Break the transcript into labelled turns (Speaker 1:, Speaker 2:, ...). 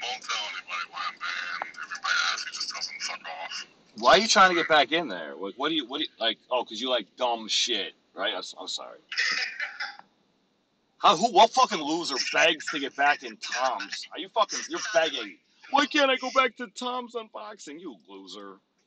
Speaker 1: Don't tell anybody why I'm banned. Everybody asks, he just tells them fuck off.
Speaker 2: Why are you trying to get back in there? What do you like? Oh, because you like dumb shit, right? I'm sorry. What fucking loser begs to get back in Tom's? You're begging. Why can't I go back to Tom's unboxing? You loser.